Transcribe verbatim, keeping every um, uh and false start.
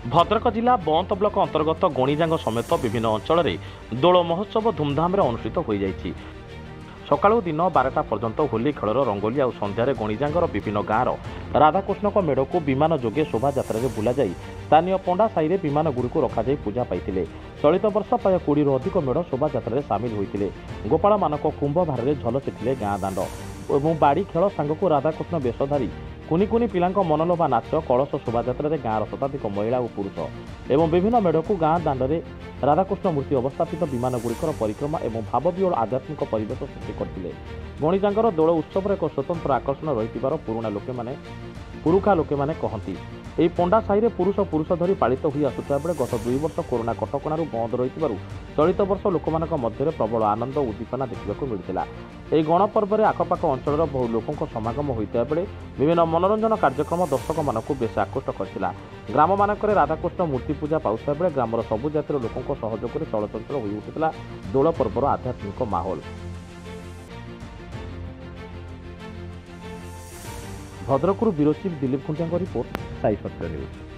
भद्रक जिला बंत ब्लक अंतर्गत गणिजांग समेत विभिन्न अंचल दोल महोत्सव धूमधाम अनुष्ठित हो जाइछि। सकाळु दिन बारटा पर्यंत होली खेलर रंगोली और संध्यारे गणिजांगर विभिन्न गाँवर राधाकृष्ण मेढ़ को विमान जोगे शोभायात्रा बुला जाई स्थानीय पंडा साई में विमान गुड़ी रखाई पूजा पाई। चलित वर्ष प्राय कोड़ी अधिक मेढ़ शोभायात्रा सामिल होते गोपाल मानक कुंभ भार झलसिथिले गाँ दाण्ड और बाड़ी खेल सांगक राधाकृष्ण वेशधारी कुनि कुनि पिला मनलोभा नाच कलश शोभायात्रा गाँव शताधिक महिला और पुरुष एवं विभिन्न मेढ़ को गाँ दाण्डे राधाकृष्ण मूर्ति अवस्थापित विमान गुड़िकर परिक्रमा और भावविहल आध्यात्मिक परिवेश सृष्टि करते। गणिजांगर दोल उत्सव एक स्वतंत्र आकर्षण रही पुराणा लोके माने पुरुखा लोके माने कहती। ଏହି ପଣ୍ଡା ସାହିରେ ପୁରୁଷ ପୁରୁଷ ଧରି ପାଳିତ ହୋଇ ଆସୁଥିବା ବେଳେ ଗତ ଦୁଇ ବର୍ଷ କରୋନା କଟକଣାରୁ ବନ୍ଦ ରହିଥିବାରୁ ଚଳିତ ବର୍ଷ ଲୋକମାନଙ୍କ ମଧ୍ୟରେ ପ୍ରବଳ ଆନନ୍ଦ ଓ ଉଦ୍ଦୀପନା ଦେଖିବାକୁ ମିଳିଥିଲା। ଏହି ଗଣପର୍ବରେ ଆଖପାଖ ଅଞ୍ଚଳର ବହୁ ଲୋକଙ୍କ ସମାଗମ ହୋଇଥିବା ବେଳେ ବିଭିନ୍ନ ମନୋରଞ୍ଜନ କାର୍ଯ୍ୟକ୍ରମ ଦର୍ଶକମାନଙ୍କୁ ବେଶ ଆକୃଷ୍ଟ କରିଥିଲା। ଗ୍ରାମମାନଙ୍କରେ ରାଧାକୃଷ୍ଣ ମୂର୍ତ୍ତି ପୂଜା ପାଉଥିବା ବେଳେ ଗ୍ରାମର ସବୁ ଜାତିର ଲୋକଙ୍କ ସହଯୋଗରେ ଚଳଚଞ୍ଚଳ ହୋଇ ଉଠିଥିଲା ଦୋଳ ପର୍ବର ଆଧ୍ୟାତ୍ମିକ ମାହୋଲ। भद्रकରୁ bureau chief Dilip Khuntia report Sai Satya news.